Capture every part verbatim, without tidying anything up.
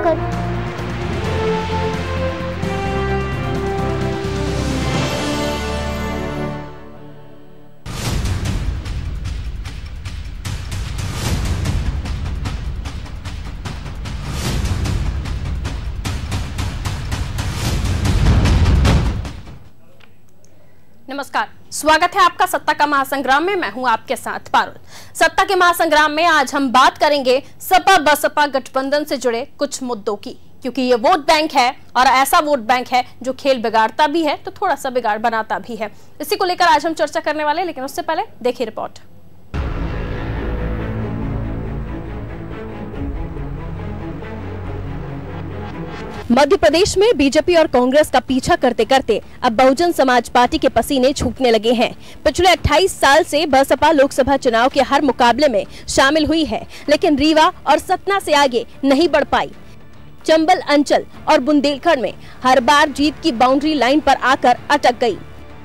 टीकाकरण। नमस्कार, स्वागत है आपका सत्ता का महासंग्राम में। मैं हूं आपके साथ पारुल। सत्ता के महासंग्राम में आज हम बात करेंगे सपा बसपा गठबंधन से जुड़े कुछ मुद्दों की, क्योंकि ये वोट बैंक है और ऐसा वोट बैंक है जो खेल बिगाड़ता भी है तो थोड़ा सा बिगाड़ बनाता भी है। इसी को लेकर आज हम चर्चा करने वाले, लेकिन उससे पहले देखिए रिपोर्ट। मध्य प्रदेश में बीजेपी और कांग्रेस का पीछा करते करते अब बहुजन समाज पार्टी के पसीने छूटने लगे हैं। पिछले अट्ठाईस साल से बसपा लोकसभा चुनाव के हर मुकाबले में शामिल हुई है, लेकिन रीवा और सतना से आगे नहीं बढ़ पाई। चंबल अंचल और बुंदेलखंड में हर बार जीत की बाउंड्री लाइन पर आकर अटक गई।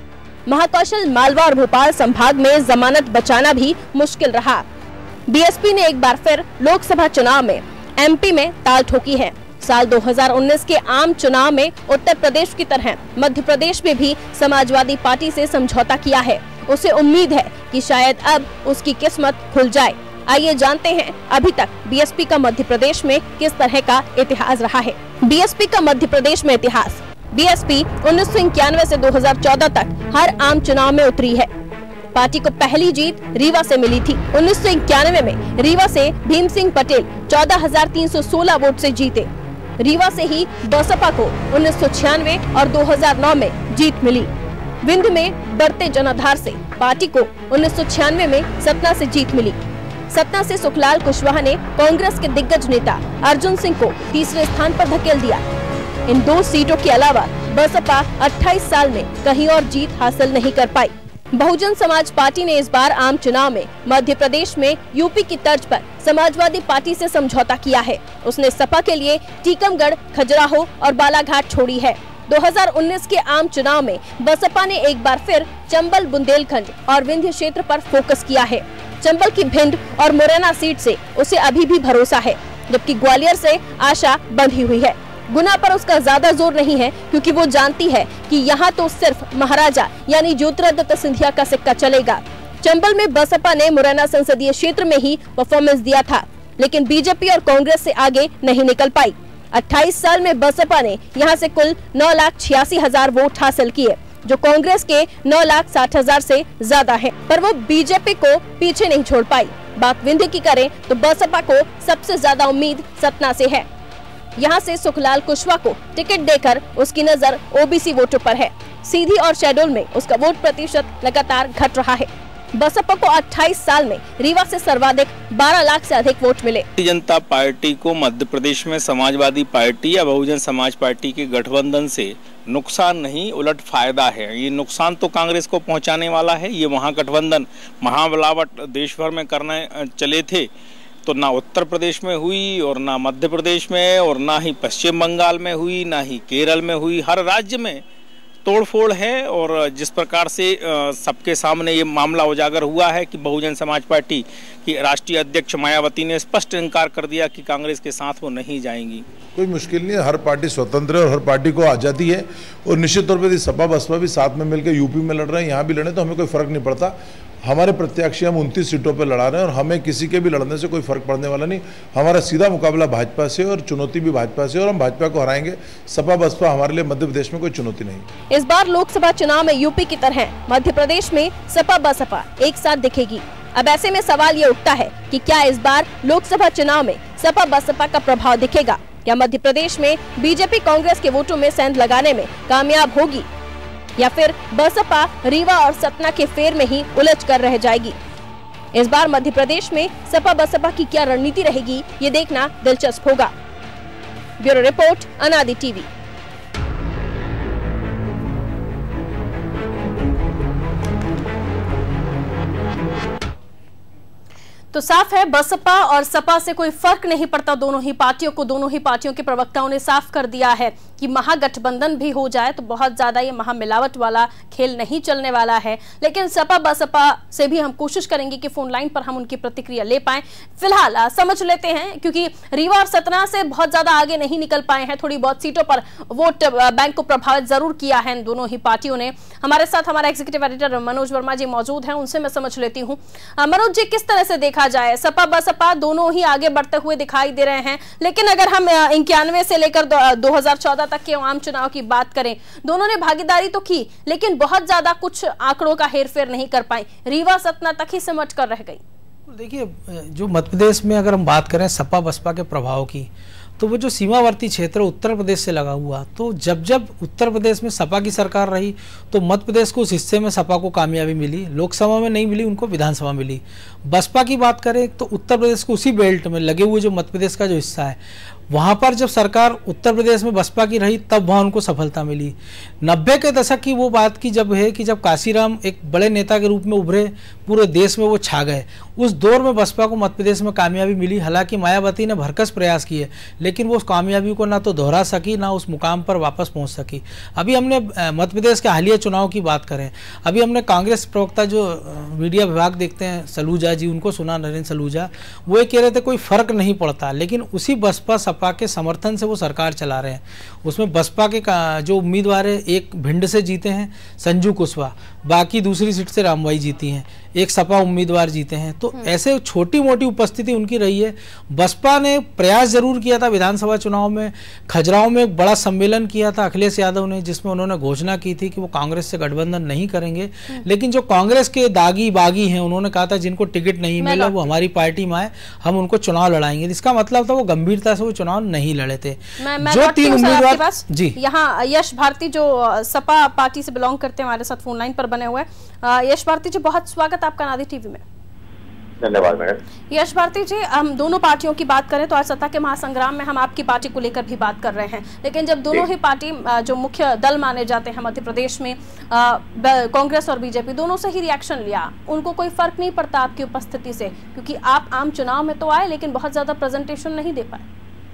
महाकौशल, मालवा और भोपाल संभाग में जमानत बचाना भी मुश्किल रहा। बीएसपी ने एक बार फिर लोकसभा चुनाव में एमपी में ताल ठोकी है। साल दो हज़ार उन्नीस के आम चुनाव में उत्तर प्रदेश की तरह मध्य प्रदेश में भी समाजवादी पार्टी से समझौता किया है। उसे उम्मीद है कि शायद अब उसकी किस्मत खुल जाए। आइए जानते हैं अभी तक बीएसपी का मध्य प्रदेश में किस तरह का इतिहास रहा है। बीएसपी का मध्य प्रदेश में इतिहास। बीएसपी उन्नीस सौ इक्यानवे से दो हज़ार चौदह तक हर आम चुनाव में उतरी है। पार्टी को पहली जीत रीवा से मिली थी। उन्नीस सौ इक्यानवे में रीवा से भीम सिंह पटेल चौदह हजार तीन सौ सोलह वोट से जीते। रीवा से ही बसपा को उन्नीस सौ छियानवे और दो हज़ार नौ में जीत मिली। विंध्य में बढ़ते जनाधार से पार्टी को उन्नीस सौ छियानवे में सतना से जीत मिली। सतना से सुखलाल कुशवाहा ने कांग्रेस के दिग्गज नेता अर्जुन सिंह को तीसरे स्थान पर धकेल दिया। इन दो सीटों के अलावा बसपा अट्ठाईस साल में कहीं और जीत हासिल नहीं कर पाई। बहुजन समाज पार्टी ने इस बार आम चुनाव में मध्य प्रदेश में यूपी की तर्ज पर समाजवादी पार्टी से समझौता किया है। उसने सपा के लिए टीकमगढ़, खजुराहो और बालाघाट छोड़ी है। दो हज़ार उन्नीस के आम चुनाव में बसपा ने एक बार फिर चंबल, बुंदेलखंड और विंध्य क्षेत्र पर फोकस किया है। चंबल की भिंड और मुरैना सीट से उसे अभी भी भरोसा है, जबकि ग्वालियर से आशा बंधी हुई है। गुना पर उसका ज्यादा जोर नहीं है, क्योंकि वो जानती है कि यहाँ तो सिर्फ महाराजा यानी ज्योतिरादित्य सिंधिया का सिक्का चलेगा। चंबल में बसपा ने मुरैना संसदीय क्षेत्र में ही परफॉर्मेंस दिया था, लेकिन बीजेपी और कांग्रेस से आगे नहीं निकल पाई। अट्ठाईस साल में बसपा ने यहाँ से कुल नौ लाख छियासी हजार वोट हासिल किए, जो कांग्रेस के नौ लाख साठ हजार से ज्यादा है, पर वो बीजेपी को पीछे नहीं छोड़ पाई। बात विंध्य की करें तो बसपा को सबसे ज्यादा उम्मीद सतना से है। यहाँ से सुखलाल कुशवाहा को टिकट देकर उसकी नजर ओबीसी वोटों पर है। सीधी और शेड्यूल में उसका वोट प्रतिशत लगातार घट रहा है। बसपा को अट्ठाईस साल में रीवा से सर्वाधिक बारह लाख से अधिक वोट मिले। जनता पार्टी को मध्य प्रदेश में समाजवादी पार्टी या बहुजन समाज पार्टी के गठबंधन से नुकसान नहीं, उलट फायदा है। ये नुकसान तो कांग्रेस को पहुंचाने वाला है। ये वहां गठबंधन महाबलावट देश भर में करने चले थे, तो ना उत्तर प्रदेश में हुई और ना मध्य प्रदेश में और ना ही पश्चिम बंगाल में हुई, ना ही केरल में हुई। हर राज्य में तोड़फोड़ है और जिस प्रकार से सबके सामने ये मामला उजागर हुआ है कि बहुजन समाज पार्टी की राष्ट्रीय अध्यक्ष मायावती ने स्पष्ट इनकार कर दिया कि कांग्रेस के साथ वो नहीं जाएंगी। कोई मुश्किल नहीं है, हर पार्टी स्वतंत्र है और हर पार्टी को आज़ादी है। और निश्चित तौर पर सपा बसपा भी साथ में मिलकर यूपी में लड़ रहे हैं, यहाँ भी लड़े, तो हमें कोई फर्क नहीं पड़ता। हमारे प्रत्याशी हम उनतीस सीटों पर लड़ा रहे हैं और हमें किसी के भी लड़ने से कोई फर्क पड़ने वाला नहीं। हमारा सीधा मुकाबला भाजपा से और चुनौती भी भाजपा से, और हम भाजपा को हराएंगे। सपा बसपा हमारे लिए मध्य प्रदेश में कोई चुनौती नहीं। इस बार लोकसभा चुनाव में यूपी की तरह मध्य प्रदेश में सपा बसपा एक साथ दिखेगी। अब ऐसे में सवाल ये उठता है कि क्या इस बार लोकसभा चुनाव में सपा बसपा का प्रभाव दिखेगा, या मध्य प्रदेश में बीजेपी कांग्रेस के वोटों में सेंध लगाने में कामयाब होगी, या फिर बसपा रीवा और सतना के फेर में ही उलझ कर रह जाएगी। इस बार मध्य प्रदेश में सपा बसपा की क्या रणनीति रहेगी, ये देखना दिलचस्प होगा। Bureau report, Anadi TV. तो साफ है बसपा और सपा से कोई फर्क नहीं पड़ता दोनों ही पार्टियों को। दोनों ही पार्टियों के प्रवक्ताओं ने साफ कर दिया है कि महागठबंधन भी हो जाए तो बहुत ज्यादा ये महामिलावट वाला खेल नहीं चलने वाला है। लेकिन सपा बसपा से भी हम कोशिश करेंगे कि फोन लाइन पर हम उनकी प्रतिक्रिया ले पाएं। फिलहाल समझ लेते हैं, क्योंकि रीवा और सतना से बहुत ज्यादा आगे नहीं निकल पाए हैं, थोड़ी बहुत सीटों पर वोट बैंक को प्रभावित जरूर किया है दोनों ही पार्टियों ने। हमारे साथ हमारा एग्जीक्यूटिव एडिटर मनोज वर्मा जी मौजूद हैं, उनसे मैं समझ लेती हूँ। मनोज जी, किस तरह से देखा जाए, सपा बसपा दोनों ही आगे बढ़ते हुए दिखाई दे रहे हैं, लेकिन अगर हम इक्यानवे से लेकर दो हजार चौदह तक के आम चुनाव की बात करें, दोनों ने भागीदारी तो की लेकिन बहुत ज्यादा कुछ आंकड़ों का हेरफेर नहीं कर पाई, रीवा सतना तक ही सिमट कर रह गई। देखिए, जो मध्य प्रदेश में अगर हम बात करें सपा बसपा के प्रभाव की, तो वो जो सीमावर्ती क्षेत्र उत्तर प्रदेश से लगा हुआ, तो जब जब उत्तर प्रदेश में सपा की सरकार रही तो मध्य प्रदेश को उस हिस्से में सपा को कामयाबी मिली, लोकसभा में नहीं मिली, उनको विधानसभा मिली। बसपा की बात करें तो उत्तर प्रदेश को उसी बेल्ट में लगे हुए जो मध्य प्रदेश का जो हिस्सा है, वहाँ पर जब सरकार उत्तर प्रदेश में बसपा की रही तब वहाँ उनको सफलता मिली। नब्बे के दशक की वो बात की जब है कि जब काशीराम एक बड़े नेता के रूप में उभरे, पूरे देश में वो छा गए, उस दौर में बसपा को मध्य प्रदेश में कामयाबी मिली। हालांकि मायावती ने भरकस प्रयास किए लेकिन वो उस कामयाबी को ना तो दोहरा सकी ना उस मुकाम पर वापस पहुंच सकी। अभी हमने मध्य प्रदेश के हालिया चुनाव की बात करें, अभी हमने कांग्रेस प्रवक्ता जो मीडिया विभाग देखते हैं सलूजा जी, उनको सुना, नरेंद्र सलूजा, वो ये कह रहे थे कोई फर्क नहीं पड़ता, लेकिन उसी बसपा सपा के समर्थन से वो सरकार चला रहे हैं। उसमें बसपा के जो उम्मीदवार है, एक भिंड से जीते हैं संजू कुशवाहा, बाकी दूसरी सीट से रामबाई जीती हैं, एक सपा उम्मीदवार जीते हैं। तो ऐसे छोटी मोटी उपस्थिति उनकी रही है। बसपा ने प्रयास जरूर किया था विधानसभा चुनाव में, खजुराहो में एक बड़ा सम्मेलन किया था अखिलेश यादव ने, जिसमें उन्होंने घोषणा की थी कि वो कांग्रेस से गठबंधन नहीं करेंगे। लेकिन जो कांग्रेस के दागी बागी हैं, उन्होंने कहा था जिनको टिकट नहीं मिला वो हमारी पार्टी में आए, हम उनको चुनाव लड़ाएंगे। इसका मतलब था वो गंभीरता से वो चुनाव नहीं लड़े थे। मैं, मैं जो तीन उम्मीदवार जी, यहाँ यश भारती जो सपा पार्टी से बिलोंग करते हैं हमारे साथ फोन लाइन पर बने हुए। यश भारती जी, बहुत स्वागत आपका नादी टीवी में। धन्यवाद मैडम। यश भारती जी, हम दोनों पार्टियों की बात करें तो आज सत्ता के महासंग्राम में हम आपकी पार्टी को लेकर भी बात कर रहे हैं, लेकिन जब दोनों ही पार्टी जो मुख्य दल माने जाते हैं मध्य प्रदेश में, कांग्रेस और बीजेपी, दोनों से ही रिएक्शन लिया, उनको कोई फर्क नहीं पड़ता आपकी उपस्थिति से, क्योंकि आप आम चुनाव में तो आए लेकिन बहुत ज्यादा प्रेजेंटेशन नहीं दे पाए।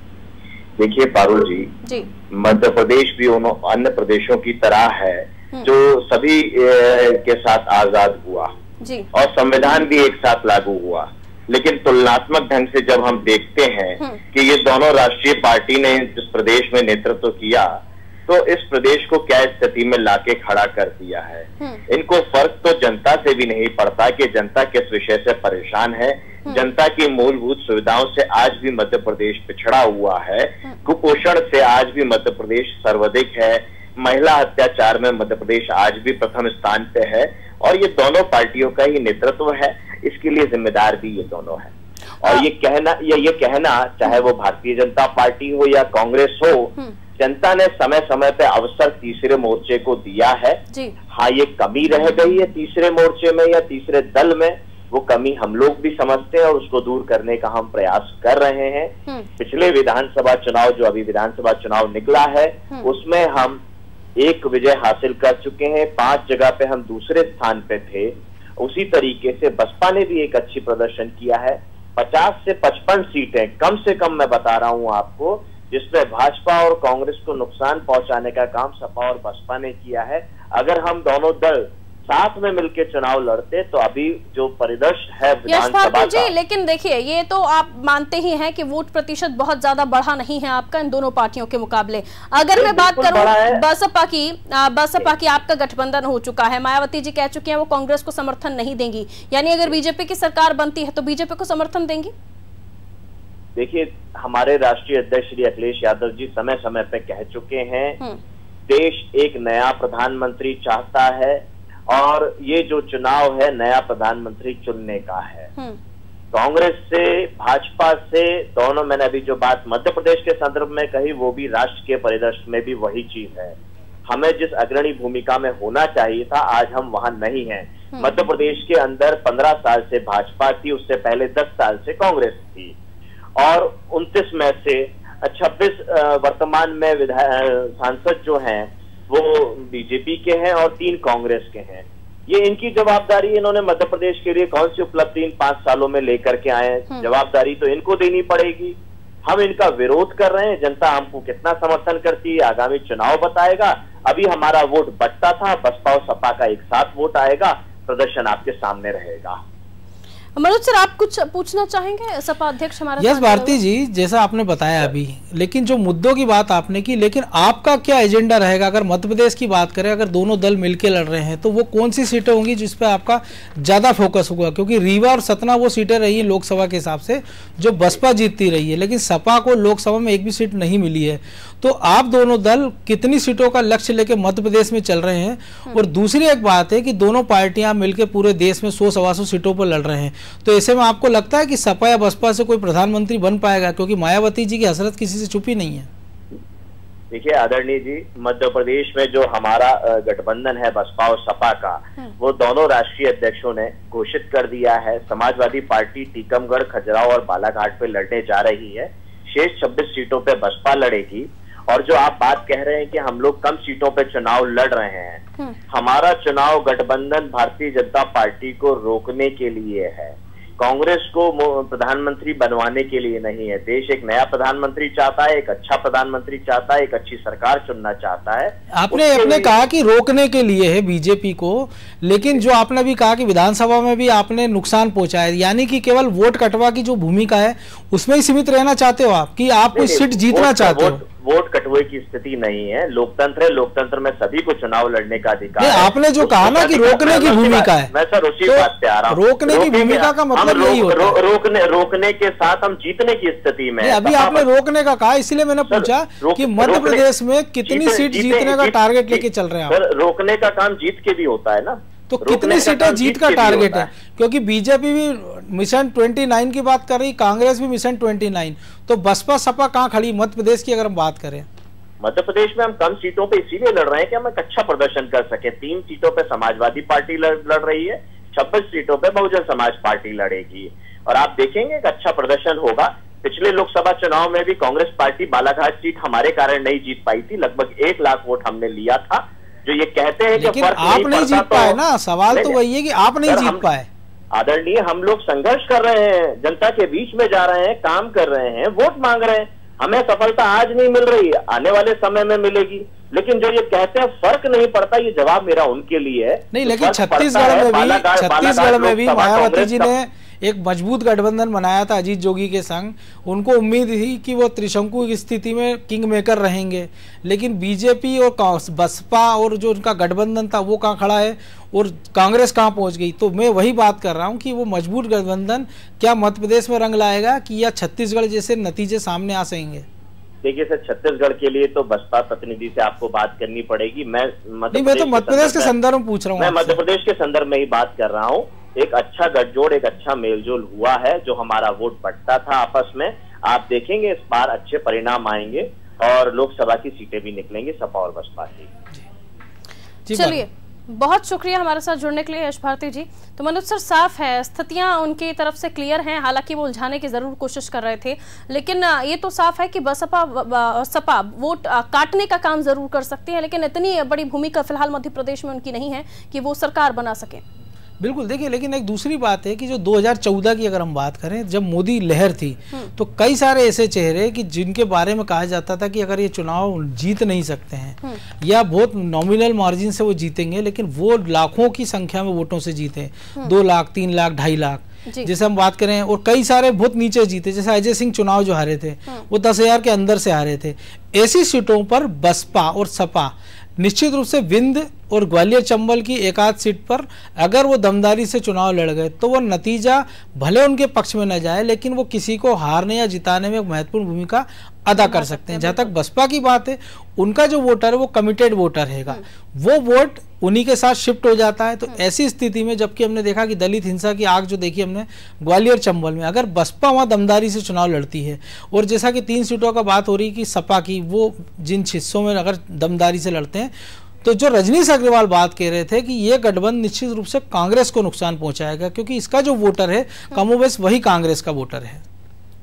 देखिए पारुल जी, जी मध्य प्रदेश भी उन अन्य प्रदेशों की तरह है जो सभी के साथ आजाद हुआ जी, और संविधान भी एक साथ लागू हुआ। लेकिन तुलनात्मक ढंग से जब हम देखते हैं कि ये दोनों राष्ट्रीय पार्टी ने जिस प्रदेश में नेतृत्व किया, तो इस प्रदेश को क्या स्थिति में लाके खड़ा कर दिया है। इनको फर्क तो जनता से भी नहीं पड़ता कि जनता किस विषय से परेशान है। जनता की मूलभूत सुविधाओं से आज भी मध्य प्रदेश पिछड़ा हुआ है, कुपोषण से आज भी मध्य प्रदेश सर्वाधिक है, महिला अत्याचार में मध्य प्रदेश आज भी प्रथम स्थान पे है, और ये दोनों पार्टियों का ही नेतृत्व है, इसके लिए जिम्मेदार भी ये दोनों है। और ये कहना ये ये कहना चाहे वो भारतीय जनता पार्टी हो या कांग्रेस हो, जनता ने समय समय पे अवसर तीसरे मोर्चे को दिया है। हाँ, ये कमी रह गई है तीसरे मोर्चे में या तीसरे दल में, वो कमी हम लोग भी समझते हैं और उसको दूर करने का हम प्रयास कर रहे हैं। पिछले विधानसभा चुनाव, जो अभी विधानसभा चुनाव निकला है, उसमें हम एक विजय हासिल कर चुके हैं, पांच जगह पे हम दूसरे स्थान पे थे। उसी तरीके से बसपा ने भी एक अच्छी प्रदर्शन किया है। पचास से पचपन सीटें कम से कम मैं बता रहा हूं आपको, जिसमें भाजपा और कांग्रेस को नुकसान पहुंचाने का काम सपा और बसपा ने किया है। अगर हम दोनों दल साथ में मिलकर चुनाव लड़ते तो अभी जो परिदृश्य है विधानसभा जी, लेकिन देखिए, ये तो आप मानते ही हैं कि वोट प्रतिशत बहुत ज्यादा बढ़ा नहीं है आपका इन दोनों पार्टियों के मुकाबले। अगर मैं बात करूं बसपा की, बसपा की आपका गठबंधन हो चुका है, मायावती जी कह चुकी हैं वो कांग्रेस को समर्थन नहीं देंगी, यानी अगर बीजेपी की सरकार बनती है तो बीजेपी को समर्थन देंगी? देखिए, हमारे राष्ट्रीय अध्यक्ष श्री अखिलेश यादव जी समय समय पे कह चुके हैं, देश एक नया प्रधानमंत्री चाहता है और ये जो चुनाव है नया प्रधानमंत्री चुनने का है। कांग्रेस से, भाजपा से, दोनों, मैंने अभी जो बात मध्य प्रदेश के संदर्भ में कही वो भी राष्ट्र के परिदृश्य में भी वही चीज है। हमें जिस अग्रणी भूमिका में होना चाहिए था, आज हम वहां नहीं हैं। मध्य प्रदेश के अंदर पंद्रह साल से भाजपा थी, उससे पहले दस साल से कांग्रेस थी, और उनतीस में से छब्बीस वर्तमान में विधायक सांसद जो हैं वो बीजेपी के हैं और तीन कांग्रेस के हैं। ये इनकी जवाबदारी, इन्होंने मध्य प्रदेश के लिए कौन सी उपलब्धि इन पांच सालों में लेकर के आए हैं, जवाबदारी तो इनको देनी पड़ेगी। हम इनका विरोध कर रहे हैं, जनता हमको कितना समर्थन करती है आगामी चुनाव बताएगा। अभी हमारा वोट बटता था, बसपा और सपा का एक साथ वोट आएगा, प्रदर्शन आपके सामने रहेगा। मनोज सर, आप कुछ पूछना चाहेंगे? सपा अध्यक्ष हमारे यस भारती जी, जैसा आपने बताया अभी, लेकिन जो मुद्दों की बात आपने की, लेकिन आपका क्या एजेंडा रहेगा? अगर मध्य प्रदेश की बात करें, अगर दोनों दल मिलकर लड़ रहे हैं तो वो कौन सी सीटें होंगी जिस पर आपका ज्यादा फोकस होगा? क्योंकि रीवा और सतना वो सीटें रही है लोकसभा के हिसाब से जो बसपा जीतती रही है, लेकिन सपा को लोकसभा में एक भी सीट नहीं मिली है। तो आप दोनों दल कितनी सीटों का लक्ष्य लेके मध्य प्रदेश में चल रहे हैं? और दूसरी एक बात है कि दोनों पार्टियां मिलकर पूरे देश में सौ सवा सौ सीटों पर लड़ रहे हैं, तो ऐसे में आपको लगता है कि सपा या बसपा से कोई प्रधानमंत्री बन पाएगा? क्योंकि मायावती जी की हसरत किसी से छुपी नहीं है। देखिए आदरणीय जी, मध्य प्रदेश में जो हमारा गठबंधन है बसपा और सपा का, वो दोनों राष्ट्रीय अध्यक्षों ने घोषित कर दिया है। समाजवादी पार्टी टीकमगढ़, खजुराहो और बालाघाट पे लड़ने जा रही है। शेष छब्बीस सीटों पे बसपा लड़ेगी। और जो आप बात कह रहे हैं कि हम लोग कम सीटों पे चुनाव लड़ रहे हैं, हमारा चुनाव गठबंधन भारतीय जनता पार्टी को रोकने के लिए है, कांग्रेस को प्रधानमंत्री बनवाने के लिए नहीं है। देश एक नया प्रधानमंत्री चाहता है, एक अच्छा प्रधानमंत्री चाहता है, एक अच्छी सरकार चुनना चाहता है। आपने आपने कहा कि रोकने के लिए है बीजेपी को, लेकिन जो आपने भी कहा कि विधानसभा में भी आपने नुकसान पहुंचाया, यानी कि केवल वोट कटवा की जो भूमिका है उसमें ही सीमित रहना चाहते हो आप, कि आप कोई सीट जीतना चाहते हो? वोट कटुए की स्थिति नहीं है, लोकतंत्र है, लोकतंत्र में सभी को चुनाव लड़ने का अधिकार है। आपने जो कहा ना कि रोकने की भूमिका है, मैं सर उसी बात पे आ रहा हूँ। रोकने की भूमिका का मतलब यही होता है, रोकने रोकने के साथ हम जीतने की स्थिति में। अभी आपने रोकने का कहा, इसलिए मैंने पूछा कि मध्य प्रदेश में कितनी सीट जीतने का टारगेट लेके चल रहे हैं आप? रोकने का काम जीत के भी होता है ना, तो कितनी सीटें जीत का टारगेट है? क्योंकि बीजेपी भी मिशन उनतीस की बात कर रही, कांग्रेस भी मिशन उनतीस, तो बसपा सपा कहां खड़ी मध्य प्रदेश की अगर हम बात करें? मध्य प्रदेश में हम कम सीटों पे इसीलिए लड़ रहे हैं कि हम एक अच्छा प्रदर्शन कर सके। तीन सीटों पे समाजवादी पार्टी लड़, लड़ रही है, छब्बीस सीटों पे बहुजन समाज पार्टी लड़ेगी, और आप देखेंगे एक अच्छा प्रदर्शन होगा। पिछले लोकसभा चुनाव में भी कांग्रेस पार्टी बालाघाट सीट हमारे कारण नहीं जीत पाई थी, लगभग एक लाख वोट हमने लिया था। जो ये कहते हैं कि फर्क आप नहीं जीत पाए ना, सवाल तो वही है कि आप नहीं जीत पाए। आदरणीय, हम लोग संघर्ष कर रहे हैं, जनता के बीच में जा रहे हैं, काम कर रहे हैं, वोट मांग रहे हैं। हमें सफलता आज नहीं मिल रही है, आने वाले समय में मिलेगी। लेकिन जो ये कहते हैं फर्क नहीं पड़ता, ये जवाब मेरा उनके लिए है। नहीं, लेकिन छत्तीसगढ़ में भी छत्तीसगढ़ में भी मायावती जी ने एक मजबूत गठबंधन बनाया था अजीत जोगी के संग। उनको उम्मीद थी कि वो त्रिशंकु की स्थिति में किंग मेकर रहेंगे, लेकिन बीजेपी और बसपा और जो उनका गठबंधन था वो कहाँ खड़ा है और कांग्रेस कहाँ पहुंच गई। तो मैं वही बात कर रहा हूं कि वो मजबूत गठबंधन क्या मध्य प्रदेश में रंग लाएगा कि या छत्तीसगढ़ जैसे नतीजे सामने आ सकेंगे? देखिए सर, छत्तीसगढ़ के लिए तो बसपा प्रतिनिधि से आपको बात करनी पड़ेगी। मैं मध्य मैं तो मध्य प्रदेश के संदर्भ में पूछ रहा हूँ, मैं मध्य प्रदेश के संदर्भ में ही बात कर रहा हूँ। एक अच्छा गठजोड़, एक अच्छा मेलजोल हुआ है। जो हमारा वोट बंटता था आपस में, आप देखेंगे इस बार अच्छे परिणाम आएंगे और लोकसभा की सीटें भी निकलेंगी सपा और बसपा की। चलिए, बहुत शुक्रिया हमारे साथ जुड़ने के लिए यश भारती जी। तो मनोज सर, साफ है स्थितियां उनकी तरफ से क्लियर हैं, हालांकि वो उलझाने की जरूर कोशिश कर रहे थे, लेकिन ये तो साफ है कि बसपा सपा वोट काटने का काम जरूर कर सकती है, लेकिन इतनी बड़ी भूमिका फिलहाल मध्य प्रदेश में उनकी नहीं है कि वो सरकार बना सके। बिल्कुल, देखिए, लेकिन एक दूसरी बात है कि जो दो हज़ार चौदह की अगर हम बात करें, जब मोदी लहर थी, तो कई सारे ऐसे चेहरे कि जिनके बारे में कहा जाता था कि अगर ये चुनाव जीत नहीं सकते हैं या बहुत नॉमिनल मार्जिन से वो जीतेंगे, लेकिन वो लाखों की संख्या में वोटों से जीते, दो लाख तीन लाख ढाई लाख जैसे हम बात करें, और कई सारे बहुत नीचे जीते, जैसे अजय सिंह चुनाव जो हारे थे वो दस हजार के अंदर से हारे थे। ऐसी सीटों पर बसपा और सपा निश्चित रूप से विंध्य और ग्वालियर चंबल की एक आध सीट पर अगर वो दमदारी से चुनाव लड़ गए तो वो नतीजा भले उनके पक्ष में न जाए, लेकिन वो किसी को हारने या जिताने में एक महत्वपूर्ण भूमिका अदा कर सकते हैं। जहाँ तक बसपा की बात है, उनका जो वोटर है वो कमिटेड वोटर रहेगा, वो वोट उन्हीं के साथ शिफ्ट हो जाता है। तो ऐसी स्थिति में, जबकि हमने देखा कि दलित हिंसा की आग जो देखी हमने ग्वालियर चंबल में, अगर बसपा वहाँ दमदारी से चुनाव लड़ती है, और जैसा कि तीन सीटों का बात हो रही कि सपा की, वो जिन हिस्सों में अगर दमदारी से लड़ते हैं, तो जो रजनीश अग्रवाल बात कह रहे थे कि ये गठबंधन निश्चित रूप से कांग्रेस को नुकसान पहुंचाएगा, क्योंकि इसका जो वोटर है कमोबेश वही कांग्रेस का वोटर है।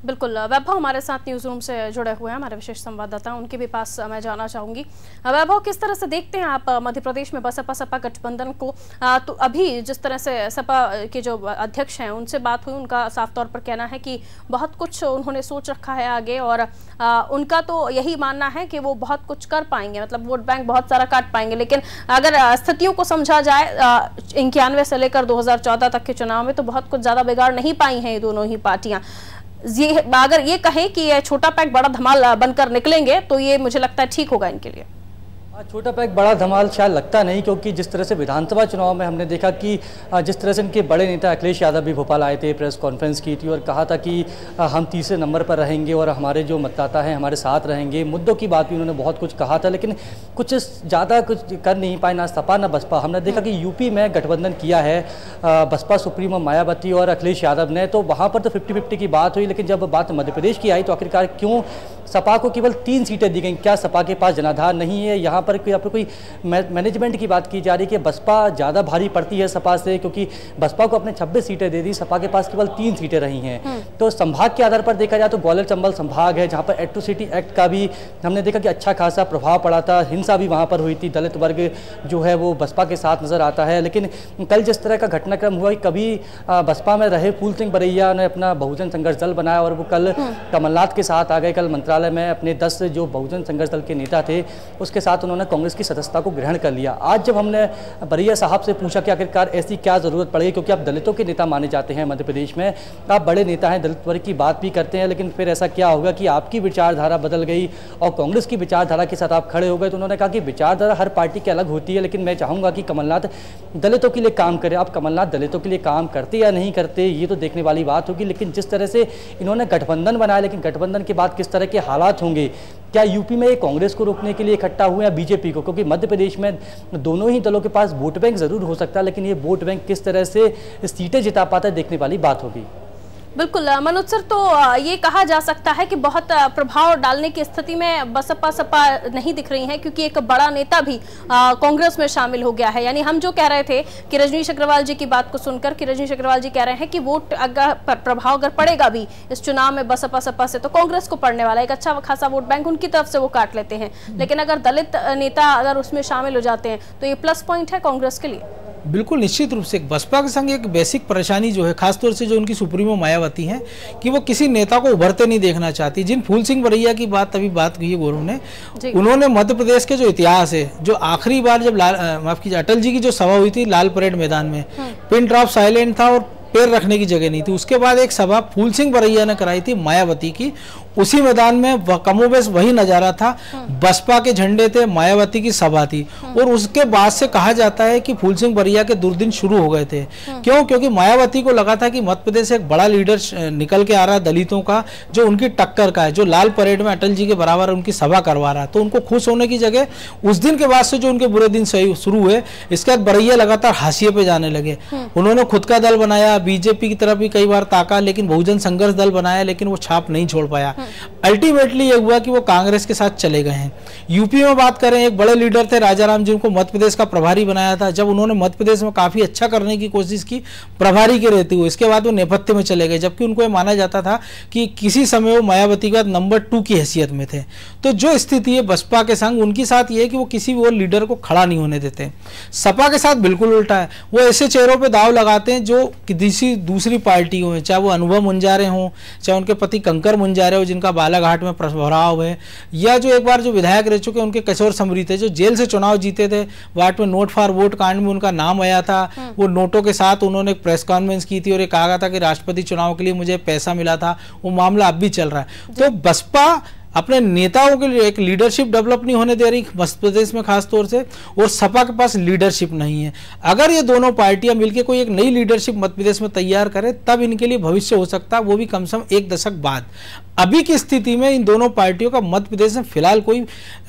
बिल्कुल, वैभव हमारे साथ न्यूज रूम से जुड़े हुए हैं, हमारे विशेष संवाददाता, उनके भी पास मैं जाना चाहूंगी। वैभव, किस तरह से देखते हैं आप मध्य प्रदेश में बसपा सपा गठबंधन को? तो अभी जिस तरह से सपा के जो अध्यक्ष हैं उनसे बात हुई, उनका साफ तौर पर कहना है कि बहुत कुछ उन्होंने सोच रखा है आगे, और आ, उनका तो यही मानना है कि वो बहुत कुछ कर पाएंगे, मतलब वोट बैंक बहुत सारा काट पाएंगे। लेकिन अगर स्थितियों को समझा जाए इक्यानवे से लेकर दो हजार चौदह तक के चुनाव में तो बहुत कुछ ज्यादा बिगाड़ नहीं पाई हैं ये दोनों ही पार्टियां। ये अगर ये कहें कि ये छोटा पैक बड़ा धमाल बनकर निकलेंगे तो ये मुझे लगता है ठीक होगा इनके लिए। छोटा पैक बड़ा धमाल शायद लगता नहीं, क्योंकि जिस तरह से विधानसभा चुनाव में हमने देखा कि जिस तरह से इनके बड़े नेता अखिलेश यादव भी भोपाल आए थे, प्रेस कॉन्फ्रेंस की थी और कहा था कि हम तीसरे नंबर पर रहेंगे और हमारे जो मतदाता हैं हमारे साथ रहेंगे। मुद्दों की बात भी उन्होंने बहुत कुछ कहा था, लेकिन कुछ ज़्यादा कुछ कर नहीं पाए, ना सपा ना बसपा। हमने देखा कि यूपी में गठबंधन किया है बसपा सुप्रीमो मायावती और अखिलेश यादव ने, तो वहाँ पर तो फिफ्टी फिफ्टी की बात हुई। लेकिन जब बात मध्य प्रदेश की आई तो आखिरकार क्यों सपा को केवल तीन सीटें दी गई? क्या सपा के पास जनाधार नहीं है? यहाँ पर कोई कोई मैनेजमेंट की बात की जा रही है कि बसपा ज़्यादा भारी पड़ती है सपा से, क्योंकि बसपा को अपने छब्बीस सीटें दे दी, सपा के पास केवल तीन सीटें रही हैं। तो संभाग के आधार पर देखा जाए तो ग्वालियर चंबल संभाग है जहाँ पर एट्रोसिटी एक्ट का भी हमने देखा कि अच्छा खासा प्रभाव पड़ा था, हिंसा भी वहाँ पर हुई थी, दलित वर्ग जो है वो बसपा के साथ नजर आता है। लेकिन कल जिस तरह का घटनाक्रम हुआ, कभी बसपा में रहे फूल सिंह बरैया ने अपना बहुजन संघर्ष दल बनाया और वो कल कमलनाथ के साथ आ गए। कल मंत्रालय में अपने दस जो बहुजन संघर्ष दल के नेता थे उसके साथ उन्होंने कांग्रेस की सदस्यता को ग्रहण कर लिया। आज जब हमने बरैया साहब से पूछा कि आखिरकार ऐसी क्या जरूरत पड़ेगी, क्योंकि आप दलितों के नेता माने जाते हैं मध्य प्रदेश में, आप बड़े नेता हैं, दलित वर्ग की बात भी करते हैं, लेकिन फिर ऐसा क्या होगा कि आपकी विचारधारा बदल गई और कांग्रेस की विचारधारा के साथ आप खड़े हो गए? तो उन्होंने कहा कि विचारधारा हर पार्टी की अलग होती है, लेकिन मैं चाहूँगा कि कमलनाथ दलितों के लिए काम करे। अब कमलनाथ दलितों के लिए काम करते या नहीं करते ये तो देखने वाली बात होगी, लेकिन जिस तरह से इन्होंने गठबंधन बनाया, लेकिन गठबंधन के बाद किस तरह के हालात होंगे? क्या यूपी में कांग्रेस को रोकने के लिए इकट्ठा हुए या बीजेपी को? क्योंकि मध्य प्रदेश में दोनों ही दलों के पास वोट बैंक जरूर हो सकता है, लेकिन ये वोट बैंक किस तरह से सीटें जिता पाता है देखने वाली बात होगी। बिल्कुल मनोज सर, तो ये कहा जा सकता है कि बहुत प्रभाव डालने की स्थिति में बसपा सपा नहीं दिख रही है, क्योंकि एक बड़ा नेता भी कांग्रेस में शामिल हो गया है। यानी हम जो कह रहे थे कि रजनीश अग्रवाल जी की बात को सुनकर कि रजनीश अग्रवाल जी कह रहे हैं कि वोट अगर प्रभाव अगर पड़ेगा भी इस चुनाव में बसपा सपा से तो कांग्रेस को पड़ने वाला है, एक अच्छा खासा वोट बैंक उनकी तरफ से वो काट लेते हैं। लेकिन अगर दलित नेता अगर उसमें शामिल हो जाते हैं तो ये प्लस पॉइंट है कांग्रेस के लिए। बिल्कुल निश्चित रूप से बसपा के संग एक बेसिक परेशानी जो है, खासतौर से जो उनकी सुप्रीमो मायावती हैं कि वो किसी नेता को उभरते नहीं देखना चाहती। जिन फूल सिंह बरैया की बात अभी बात की है गौरव ने, उन्होंने मध्य प्रदेश के जो इतिहास है, जो आखिरी बार जब लाल माफ कीजिए अटल जी की जो सभा हुई थी लाल परेड मैदान में, पिन ड्रॉप साइलेंट था और पैर रखने की जगह नहीं थी। उसके बाद एक सभा फूल सिंह बरैया ने कराई थी मायावती की, उसी मैदान में कमोबेश वही नजारा था, बसपा के झंडे थे, मायावती की सभा थी। और उसके बाद से कहा जाता है कि फूल सिंह बरैया के दुर्दिन शुरू हो गए थे। क्यों? क्योंकि मायावती को लगा था कि मध्य प्रदेश से एक बड़ा लीडर निकल के आ रहा है दलितों का, जो उनकी टक्कर का है, जो लाल परेड में अटल जी के बराबर उनकी सभा करवा रहा है। तो उनको खुश होने की जगह उस दिन के बाद से जो उनके बुरे दिन शुरू हुए, इसके बाद बरैया लगातार हाशिए पे जाने लगे। उन्होंने खुद का दल बनाया, बीजेपी की तरफ भी कई बार ताका, लेकिन बहुजन संघर्ष दल बनाया, लेकिन वो छाप नहीं छोड़ पाया। अल्टीमेटली ये हुआ कि वो कांग्रेस के साथ चले गए हैं। यूपी में बात करें, एक बड़े लीडर थे राजाराम, जिनको मध्य प्रदेश का प्रभारी बनाया था। जब उन्होंने मध्य प्रदेश में काफी अच्छा करने की कोशिश की प्रभारी के रहते हुए, इसके बाद वो नेपथ्य में चले गए, जबकि उनको ये माना जाता था कि किसी समय वो मायावती के बाद नंबर टू की हैसियत में थे। तो जो स्थिति है बसपा के संग उनकी साथ ये है कि वो किसी भी लीडर को खड़ा नहीं होने देते। सपा के साथ बिल्कुल उल्टा है, वो ऐसे चेहरों पर दाव लगाते हैं जो किसी दूसरी पार्टी हो, चाहे वो अनुभव मुंजारे हों, चाहे उनके पति कंकर मुंजारे हो जिनका बालाघाट में प्रभाव है, या जो एक बार जो विधायक रह चुके उनके किशोर समरी थे, जो जेल से चुनाव जीते थे, वाट में नोट फॉर वोट कांड में उनका नाम आया था। वो नोटों के साथ उन्होंने एक प्रेस कॉन्फ्रेंस की थी और ये कहा था कि राष्ट्रपति चुनाव के लिए मुझे पैसा मिला था, वो मामला अब भी चल रहा है। तो बसपा अपने नेताओं के लिए एक लीडरशिप डेवलप नहीं होने दे रही मध्य प्रदेश में खास तौर से, और सपा के पास लीडरशिप नहीं है। अगर ये दोनों पार्टियां मिलकर कोई एक नई लीडरशिप मध्य प्रदेश में तैयार करें तब इनके लिए भविष्य हो सकता है, वो भी कम से कम एक दशक बाद। अभी की स्थिति में इन दोनों पार्टियों का मध्य प्रदेश में फिलहाल कोई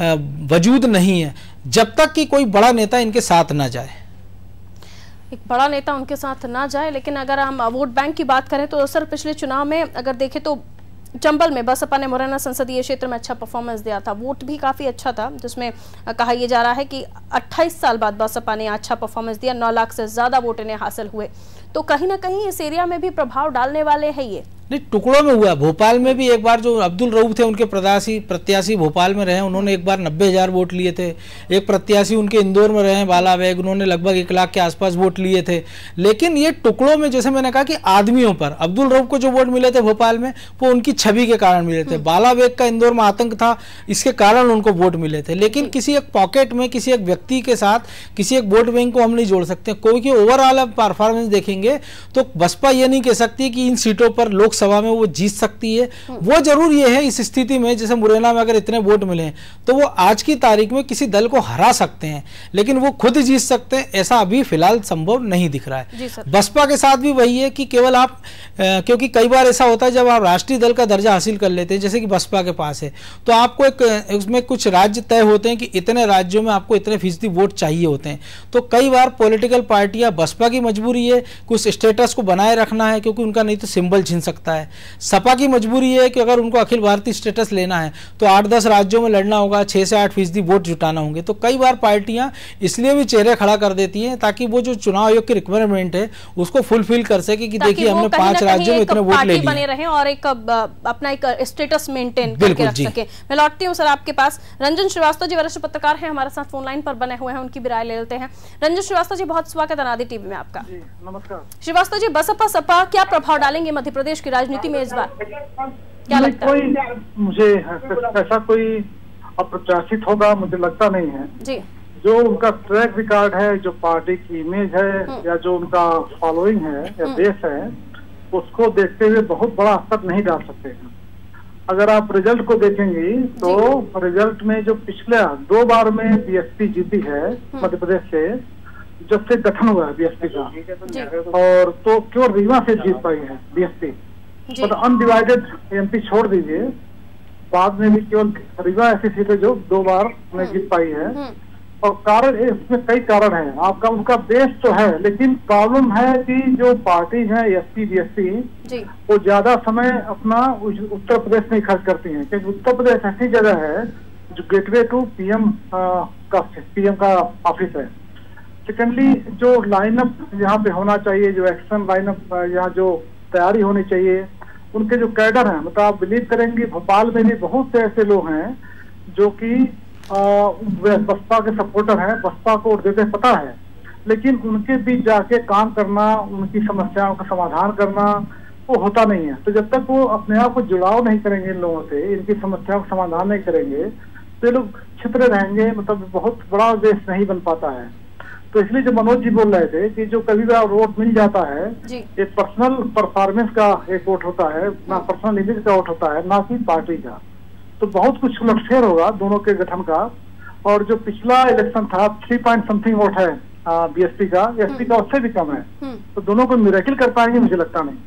वजूद नहीं है, जब तक कि कोई बड़ा नेता इनके साथ ना जाए। एक बड़ा नेता उनके साथ ना जाए। लेकिन अगर हम वोट बैंक की बात करें तो सर पिछले चुनाव में अगर देखें तो चंबल में बसपा ने मुरैना संसदीय क्षेत्र में अच्छा परफॉर्मेंस दिया था, वोट भी काफी अच्छा था, जिसमें कहा यह जा रहा है कि अट्ठाईस साल बाद बसपा ने अच्छा परफॉर्मेंस दिया, नौ लाख से ज्यादा वोट इन्हें हासिल हुए। तो कहीं ना कहीं इस एरिया में भी प्रभाव डालने वाले हैं ये। नहीं, टुकड़ों में हुआ। भोपाल में भी एक बार जो अब्दुल रऊफ थे उनके प्रत्याशी प्रत्याशी भोपाल में रहे, उन्होंने एक बार नब्बे हजार वोट लिए थे। एक प्रत्याशी उनके इंदौर में रहे बाला बेग, उन्होंने लगभग एक लाख के आसपास वोट लिए थे। लेकिन ये टुकड़ों में, जैसे मैंने कहा कि आदमियों पर, अब्दुल रऊफ को जो वोट मिले थे भोपाल में वो उनकी छवि के कारण मिले थे। बाला बेग का इंदौर में आतंक था, इसके कारण उनको वोट मिले थे। लेकिन किसी एक पॉकेट में, किसी एक व्यक्ति के साथ, किसी एक वोट बैंक को हम नहीं जोड़ सकते। कोई की ओवरऑल परफॉर्मेंस देखेंगे तो बसपा ये नहीं कह सकती कि इन सीटों पर लोकसभा में वो जीत सकती है। वो जरूर ये है इस स्थिति में, जैसे मुरैना में अगर इतने वोट मिले तो वो आज की तारीख में किसी दल को हरा सकते हैं, लेकिन वो खुद जीत सकते हैं ऐसा अभी फिलहाल संभव नहीं दिख रहा है। बसपा के साथ भी वही है कि केवल आप, क्योंकि कई बार ऐसा होता है जब आप राष्ट्रीय दल का दर्जा हासिल कर लेते हैं, जैसे कि बसपा के पास है, तो आपको एक उसमें कुछ राज्य तय होते हैं कि इतने राज्यों में आपको इतने फीसदी वोट चाहिए होते हैं। तो कई बार पॉलिटिकल पार्टियां, बसपा की मजबूरी है कुछ स्टेटस को बनाए रखना है, क्योंकि उनका नहीं तो सिंबल छीन सकता है। सपा की मजबूरी है कि अगर उनको अखिल भारतीय स्टेटस लेना है तो आठ दस राज्यों में लड़ना होगा, छह से आठ फीसदी वोट जुटाना होंगे। तो कई बार पार्टियां इसलिए भी चेहरे खड़ा कर देती हैं ताकि वो जो चुनाव आयोग की रिक्वायरमेंट है उसको फुलफिल कर सके कि देखिए हमने पांच राज्यों में इतने वोट ले लिए, बने रहे और एक अपना एक स्टेटस मेंटेन करके रख सके। मैं लौटती हूँ सर आपके पास। रंजन श्रीवास्तव जी वरिष्ठ पत्रकार हैं, हमारे साथ फोन लाइन पर बने हुए हैं, उनकी भी राय ले लेते हैं। रंजन श्रीवास्तव जी, बहुत स्वागत है अनादि टीवी में आपका। नमस्कार श्रीवास्तव जी, बसपा सपा क्या प्रभाव डालेंगे मध्य प्रदेश की राजनीति में इस बार, क्या लगता है? कोई मुझे ऐसा कोई अप्रत्याशित होगा मुझे लगता नहीं है जी। जो उनका ट्रैक रिकॉर्ड है, जो पार्टी की इमेज है या जो उनका फॉलोइंग है या बेस है, उसको देखते हुए बहुत बड़ा असर नहीं डाल सकते हैं। अगर आप रिजल्ट को देखेंगी तो रिजल्ट में जो पिछले दो बार में बीएसपी जीती है मध्य प्रदेश से, जब से गठन हुआ है बीएसपी का, और तो केवल रीवा से जीत पाई है बीएसपी। मतलब अनडिवाइडेड एमपी छोड़ दीजिए, बाद में भी केवल रीवा ऐसी सीट है जो दो बार में जीत पाई है। और कारण इसमें कई कारण है। आपका उनका बेस तो है, लेकिन प्रॉब्लम है कि जो पार्टी है एसपी बीएसपी वो ज्यादा समय अपना उत्तर प्रदेश में खर्च करती हैं, क्योंकि उत्तर प्रदेश ऐसी जगह है जो गेटवे टू पीएम का पीएम का ऑफिस है। सेकेंडली, जो लाइनअप यहाँ पे होना चाहिए, जो एक्शन लाइनअप यहाँ जो तैयारी होनी चाहिए, उनके जो कैडर हैं, मतलब आप बिलीव करेंगे भोपाल में भी बहुत से ऐसे लोग हैं जो कि बसपा के सपोर्टर हैं, बसपा को वोट देते पता है, लेकिन उनके बीच जाके काम करना, उनकी समस्याओं का समाधान करना वो होता नहीं है। तो जब तक वो अपने आप को जुड़ाव नहीं करेंगे इन लोगों से, इनकी समस्याओं का समाधान नहीं करेंगे, तो ये लोग छिपरे रहेंगे, मतलब बहुत बड़ा देश नहीं बन पाता है। तो इसलिए जो मनोज जी बोल रहे थे कि जो कभी भी वोट मिल जाता है, एक पर्सनल परफॉर्मेंस का एक वोट होता है, ना पर्सनल इमेज का वोट होता है, ना कि पार्टी का। तो बहुत कुछ उलटफेर होगा दोनों के गठन का। और जो पिछला इलेक्शन था, थ्री पॉइंट समथिंग वोट है बीएसपी का, एसपी का उससे भी कम है, तो दोनों को मिरेकल कर पाएंगे मुझे लगता नहीं।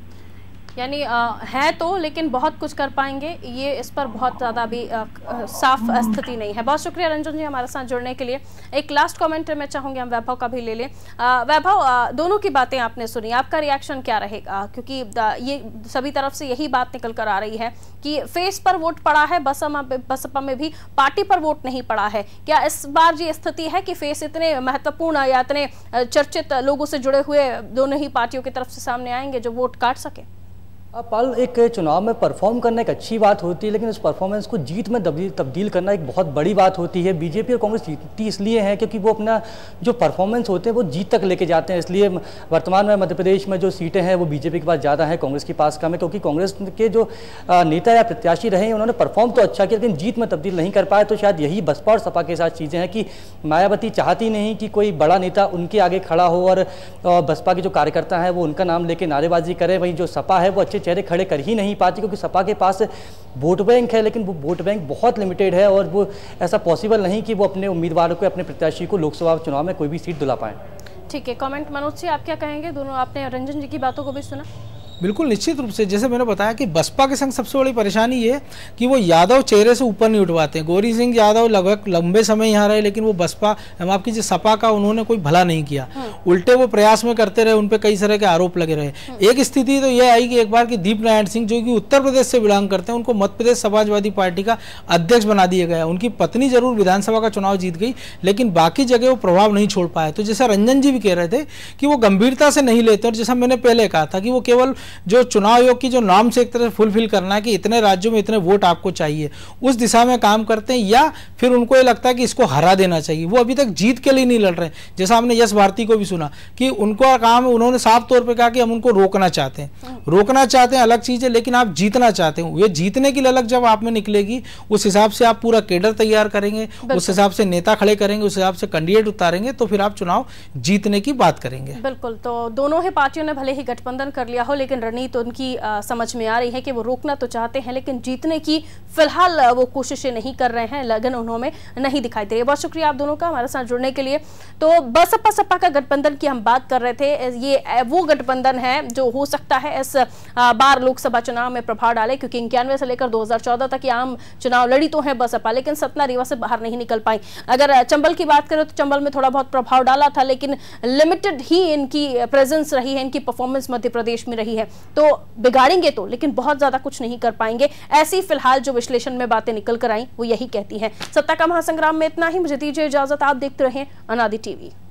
यानी आ, है तो, लेकिन बहुत कुछ कर पाएंगे ये, इस पर बहुत ज़्यादा भी आ, आ, साफ स्थिति नहीं है। बहुत शुक्रिया रंजन जी हमारे साथ जुड़ने के लिए। एक लास्ट कमेंट मैं चाहूँगी हम वैभव का भी ले लें। वैभव, दोनों की बातें आपने सुनी, आपका रिएक्शन क्या रहेगा? क्योंकि ये सभी तरफ से यही बात निकल कर आ रही है कि फेस पर वोट पड़ा है, बसपा बसपा में भी पार्टी पर वोट नहीं पड़ा है। क्या इस बार ये स्थिति है कि फेस इतने महत्वपूर्ण या इतने चर्चित लोगों से जुड़े हुए दोनों ही पार्टियों की तरफ से सामने आएंगे जो वोट काट सके? पाल, एक चुनाव में परफॉर्म करना एक अच्छी बात होती है, लेकिन उस परफॉर्मेंस को जीत में तब्दील तब्दील करना एक बहुत बड़ी बात होती है। बीजेपी और कांग्रेस जीतती इसलिए है क्योंकि वो अपना जो परफॉर्मेंस होते हैं वो जीत तक लेके जाते हैं। इसलिए वर्तमान में मध्य प्रदेश में जो सीटें हैं वो बीजेपी के पास ज़्यादा है, कांग्रेस के पास कम है, क्योंकि कांग्रेस के जो नेता या प्रत्याशी रहे हैं उन्होंने परफॉर्म तो अच्छा किया, लेकिन जीत में तब्दील नहीं कर पाए। तो शायद यही बसपा और सपा के साथ चीज़ें हैं कि मायावती चाहती नहीं कि कोई बड़ा नेता उनके आगे खड़ा हो और बसपा के जो कार्यकर्ता हैं वो उनका नाम लेके नारेबाजी करें। वहीं जो सपा है वो अच्छे चेहरे खड़े कर ही नहीं पाती, क्योंकि सपा के पास वोट बैंक है, लेकिन वो वोट बैंक बहुत लिमिटेड है और वो ऐसा पॉसिबल नहीं कि वो अपने उम्मीदवारों को, अपने प्रत्याशी को लोकसभा चुनाव में कोई भी सीट दिला पाए। ठीक है, कमेंट मनोज जी आप क्या कहेंगे? दोनों आपने रंजन जी की बातों को भी सुना। बिल्कुल निश्चित रूप से, जैसे मैंने बताया कि बसपा के संग सबसे बड़ी परेशानी ये कि वो यादव चेहरे से ऊपर नहीं उठवाते हैं। गौरी सिंह यादव लगभग लंबे समय यहाँ रहे, लेकिन वो बसपा हम आपकी जो सपा का उन्होंने कोई भला नहीं किया, उल्टे वो प्रयास में करते रहे, उन पर कई तरह के आरोप लगे रहे। एक स्थिति तो यह आई कि एक बार की दीप नारायण सिंह जो कि उत्तर प्रदेश से बिलोंग करते हैं, उनको मध्य प्रदेश समाजवादी पार्टी का अध्यक्ष बना दिया गया। उनकी पत्नी जरूर विधानसभा का चुनाव जीत गई, लेकिन बाकी जगह वो प्रभाव नहीं छोड़ पाए। तो जैसा रंजन जी भी कह रहे थे कि वो गंभीरता से नहीं लेते, और जैसा मैंने पहले कहा था कि वो केवल जो चुनाव आयोग की जो नॉर्म से एक तरह से फुलफिल करना है कि इतने राज्यों में इतने वोट आपको चाहिए, उस दिशा में काम करते हैं, या फिर उनको ये लगता है कि इसको हरा देना चाहिए। वो अभी तक जीत के लिए नहीं लड़ रहे। जैसा हमने यश भारती को भी सुना कि उनका काम, उन्होंने साफ तौर पर कहा कि हम उनको रोकना चाहते हैं। रोकना चाहते हैं अलग चीज है, लेकिन आप जीतना चाहते हैं। ये जीतने की ललक जब आप में निकलेगी, उस हिसाब से आप पूरा केडर तैयार करेंगे, उस हिसाब से नेता खड़े करेंगे, उस हिसाब से कैंडिडेट उतारेंगे, तो फिर आप चुनाव जीतने की बात करेंगे। बिल्कुल। तो दोनों ही पार्टियों ने भले ही गठबंधन कर लिया हो, लेकिन रणनीति उनकी आ, समझ में आ रही है कि वो रोकना तो चाहते हैं, लेकिन जीतने की फिलहाल वो कोशिशें नहीं कर रहे हैं, लगन उन्होंने नहीं दिखाई दे रही है। बहुत शुक्रिया आप दोनों का हमारे साथ जुड़ने के लिए। तो बसपा सपा का गठबंधन की हम बात कर रहे थे। ये वो गठबंधन है जो हो सकता है इस बार लोकसभा चुनाव में प्रभाव डाले, क्योंकि इक्यानवे से लेकर दो हजार चौदह तक आम चुनाव लड़ी तो है बसपा, लेकिन सतना रीवा से बाहर नहीं निकल पाई। अगर चंबल की बात करें तो चंबल में थोड़ा बहुत प्रभाव डाला था, लेकिन लिमिटेड ही इनकी प्रेजेंस रही है, इनकी परफॉर्मेंस मध्य प्रदेश में रही है। तो बिगाड़ेंगे तो, लेकिन बहुत ज्यादा कुछ नहीं कर पाएंगे। ऐसी फिलहाल जो विश्लेषण में बातें निकल कर आई वो यही कहती हैं। सत्ता का महासंग्राम में इतना ही। मुझे दीजिए इजाजत। आप देखते रहें अनादि टीवी।